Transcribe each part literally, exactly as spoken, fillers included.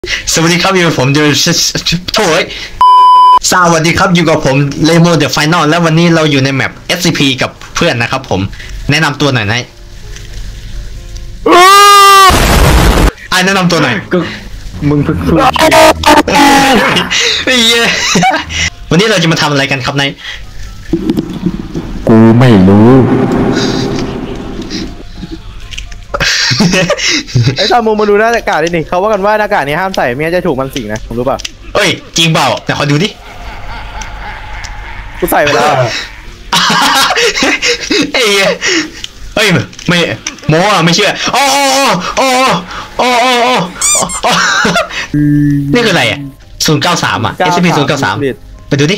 สวัสดีครับอยู่กับผมเดอะโถ่สวัสดีครับอยู่กับผมเลโมเดอะไฟนอลและวันนี้เราอยู่ในแมป เอส ซี พี กับเพื่อนนะครับผมแนะนำตัวหน่อยนะไอ้แนะนำตัวหน่อยก็มึงเพิ่งพูดวันนี้เราจะมาทำอะไรกันครับนายกูไม่รู้ไอ้ตามุมมาดูหน้ากากดินี่เขาว่ากันว่าหน้ากากนี้ห้ามใส่ไม่งั้นจะถูกมันสิงนะผมรู้ป่ะเอ้ยจริงเปล่าแต่ขอดูดิกูใส่ไปแล้วเอ้ยเฮ้ยไม่โม้อะไม่เชื่อโอ้โอ้โอ้โอ้โอ้โอ้โอ้นี่คืออะไรอ่ะศูนย์เก้าสามอ่ะ เอส ซี พี ศูนย์เก้าสามไปดูดิ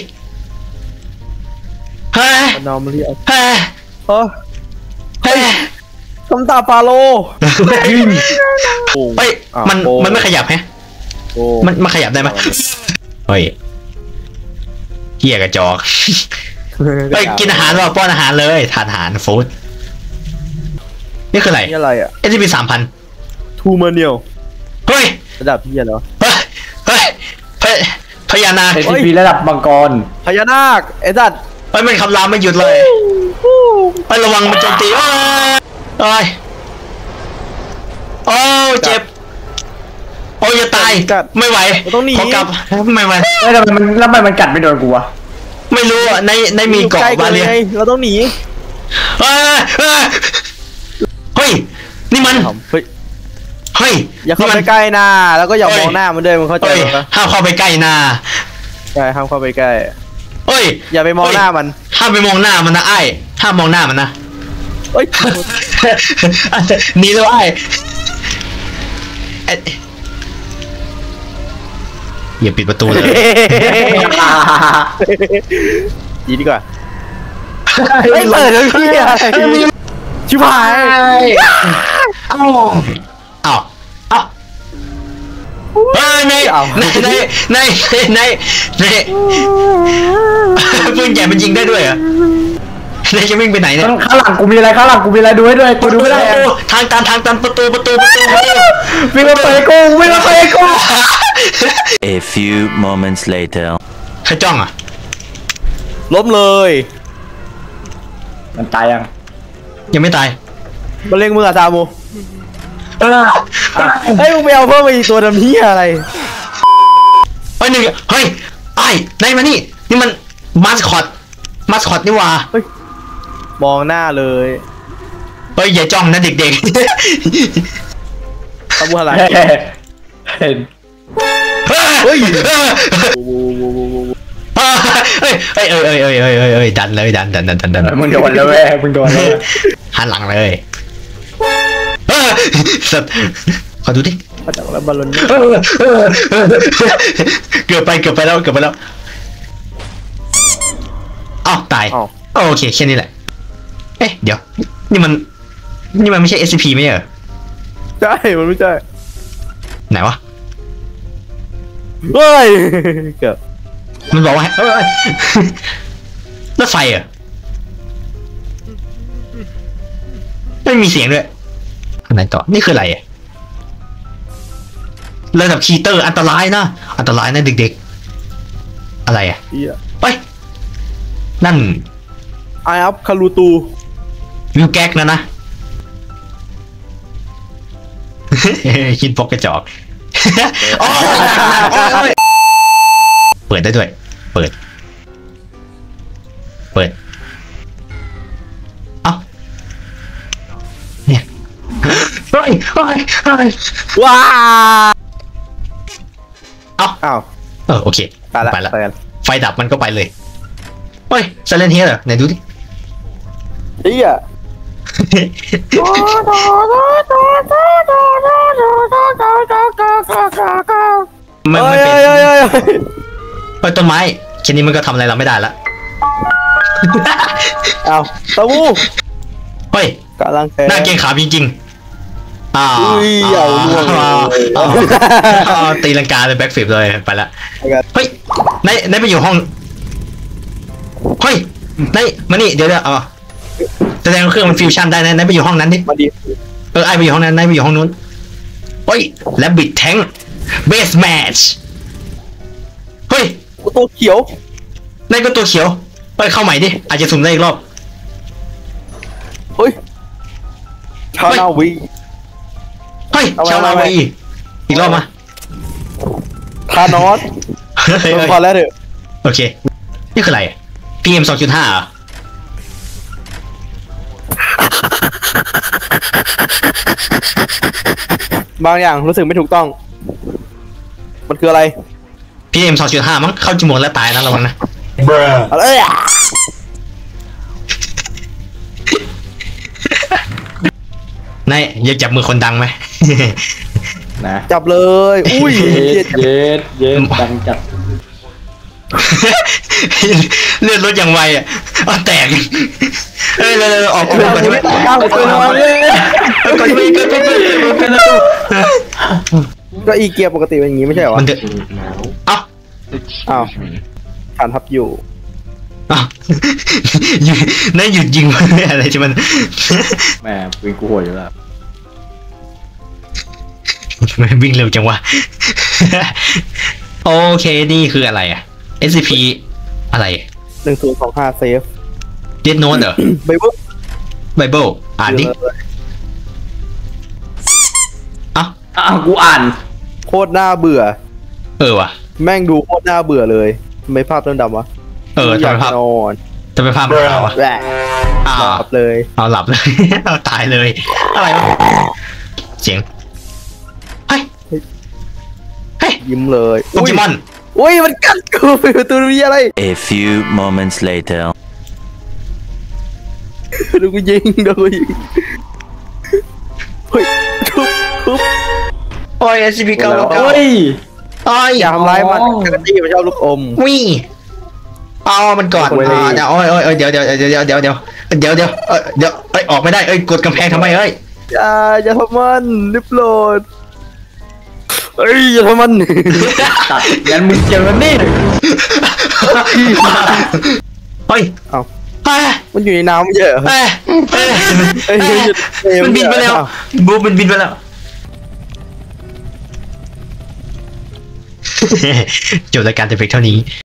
เฮ้ยนอมเรียกเฮ้ยเฮ้ยคำตาฟาโลเฮ้ยมันมันไม่ขยับฮะมันมันขยับได้ไหมเฮ้ยเหี้ยกระจอกเฮ้ยกินอาหารว่าป้อนอาหารเลยทานอาหารฟู้ดนี่คืออะไรนี่อะไรอ่ะเอส ซี พี สามพันทูมาเนียวเฮ้ยระดับพี่เหรอเฮ้ยเฮ้ยเฮ้ยพญานาคเอส ซี พี ระดับมังกรพญานาคไอ้สัตว์เฮ้ยมันคำรามไม่หยุดเลยไประวังมันโจมตีโอ้ยโอ้ยโอ้เจ็บโอ้ยจะตายไม่ไหวต้องหนีขอกลับไม่ไหวแล้วทำไมมันแล้วทำไมมันกัดไม่โดนกูวะไม่รู้อ่ะในในมีเกาะมาเลยเราต้องหนีเฮ้ยนี่มันเฮ้ยเฮ้ยอย่าเข้าไปใกล้หน้าแล้วก็อย่ามองหน้ามันด้วยมันเข้าใจไหมห้ามเข้าไปใกล้หน้าใช่ห้ามเข้าไปใกล้เฮ้ยอย่าไปมองหน้ามันห้ามไปมองหน้ามันนะไอ้ห้ามมองหน้ามันนะเฮ้ยหนีแล้วไอ้อย่าปิดประตูเลยดีดีกว่าไม่เปิดเลยพี่ชิบหายอ้าวอ้าวอ้าวเฮ้ยในในในในในในปืนใหญ่มันยิงได้ด้วยเหรอในจะวิ่งไปไหนเนี่ยข้างหลังกูมีอะไรข้างหลังกูมีอะไรดูให้ด้วยกูดูไม่ได้ทางตันทางตันประตูประตูประตูประตูวิ่งมาเปิดกูวิ่งมาเปิดกู A few moments later ใครจ้องอ่ะล้มเลยมันตายยังยังไม่ตายมาเล็งมืออาตาโมเฮ้ยมึงไปเอาเพิ่มไปอีกตัวดำเหี้ยอะไรเฮ้ยหนึ่งเฮ้ยไอ้ได้มานี่นี่มันมาสคอตมาสคอตนี่ว่ามองหน้าเลยเฮ้ยอย่าจ้องนะเด็กๆทำอะไรเห็นเฮ้ยเฮ้ยเฮ้ยเฮ้ยเฮ้ยเฮ้ยเฮ้ยเฮ้ยเฮ้ยดันเลยดันดันดันดันมึงโดนแล้วแม่มึงโดนแล้วหันหลังเลยสัตว์ขอดูดิมาจากแล้วบอลลูนเกือบไปเกือบไปแล้วเกือบไปแล้วอ้าวตายโอเคแค่นี้แหละเอ๊ะเดี๋ยวนี่มันนี่มันไม่ใช่ เอส ซี พี ไม่เหรอใช่มันไม่ใช่ไหนวะเฮ้ยเกือบมันบอกว่าเฮ้ยรถไฟเหรอไม่มีเสียงด้วยไหนต่อนี่คืออะไรอ่ะระดับคีเตอร์อันตรายนะอันตรายนะเด็กๆอะไรอ่ะไปนั่นไออัพคารูตูวิวแก๊กนะนะคิดปอกกระจอกเปิดได้ด้วยเปิดเปิดเอ้าเนี่ยเฮ้ยเฮ้ยเฮ้ยว้าเอ้าเอ้าเออโอเคไปแล้วไฟดับมันก็ไปเลยเฮ้ยไซเลนเฮดเหรอไหนดูดิเฮียไม่ไม่เป็นไปต้นไม้แค่นี้มันก็ทำอะไรเราไม่ได้ละเอาตะวูเฮ้ยกำลังหน้าเกรงขาจริงๆอ้าวตีลังกาเลยแบ็คฟลิปเลยไปละเฮ้ยในในไปอยู่ห้องเฮ้ยในมานี่เดี๋ยวเดี๋ยวอ๋อแสดงเครื่องมันฟิวชั่นได้นะในไปอยู่ห้องนั้นดิเออไอไปอยู่ห้องนั้นในไปอยู่ห้องนู้นเฮ้ยแล้วบิดแทงเบสแมทช์เฮ้ยกูตัวเขียวนั่นก็ตัวเขียวไปเข้าใหม่ดิอาจจะสุ่มได้อีกรอบเฮ้ยชานาวีเฮ้ยเอาไว้ชาวนาเอาไว้วีอีกรอบมาทานอสเฮ้ยเฮ้ยพอแล้วเถอะโอเคนี่คืออะไร พี เอ็ม สองจุดห้าเหรอบางอย่างรู้สึกไม่ถูกต้อง มันคืออะไรพี เอ็ม สองจุดห้ามั้งเข้าจมูกแล้วตายนะระวังนะอะไรอ่ะนายอยากจับมือคนดังไหมนะจับเลยอุ้ยเย็ดเย็ดเย็ดดังจัดเลือดลดอย่างไวอ่ะเอาแตกเฮ้ยเร็วๆออกก่อนที่ไม่ก้าวไประวังเลยก่อนที่ไม่เกิดเป็นเป็นเป็นแล้วก็อีเกียปกติเป็นอย่างนี้ไม่ใช่เหรอมันเดือดเอ้าอ้าวฐานทับอยู่เอ้านั่นหยุดยิงอะไรที่มันแม่ปืนกูโหดอยู่แล้วมันวิ่งเร็วจังวะ โอเคนี่คืออะไรอ่ะ เอส ซี พี อะไรหนึ่งศูนย์สองห้าเซฟเดดโน้ตเหรอไบเบิลไบเบิลอ่านดิเอ้าอ้าวกูอ่านโคตรน่าเบื่อเออว่ะแม่งดูโคตรน่าเบื่อเลยทำไมภาพเริ่มดำวะเอออทำยาไมกภาพนอนทำไมภาพมันขาวอ่ะแหละอ้าวหลับเลยเอาหลับเลย เอาตายเลย อะไรวะเสียง เฮ้ย เฮ้ยยิ้มเลยโปเกมอนอุ้ยมันกัดกูไปประตูนี้อะไร A few moments later. ดูกูยิงดูกูยิงเฮ้ยทุบทุบโอ้ย เอส ซี พี เก้าเฮ้ยโอ้ยอย่าทำร้ายมันอ๋อปกติมันชอบลูกอมวิ่งเอามันก่อนคนเลยอ่าเดี๋ยวโอ้ยโอ้ยเดี๋ยวเดี๋ยวเดี๋ยวเดี๋ยวเดี๋ยวเดี๋ยวเดี๋ยวเอ้ยเดี๋ยวเอ้ยออกไม่ได้เอ้ยกดกำแพงทำไมเอ้ยอย่าอย่าทำมันรีบโหลดเอ้ยอย่าทำมันตัดงั้นมึงเจอมันนี่เฮ้ยเอ้าเฮ้ยมันอยู่ในน้ำไม่ใช่เหรอเฮ้ยเฮ้ยเอ้ยหยุดเอ้ยมันบินไปแล้วอ้าวบูมันบินไปแล้ว จบรายการแต่เพียงเท่านี้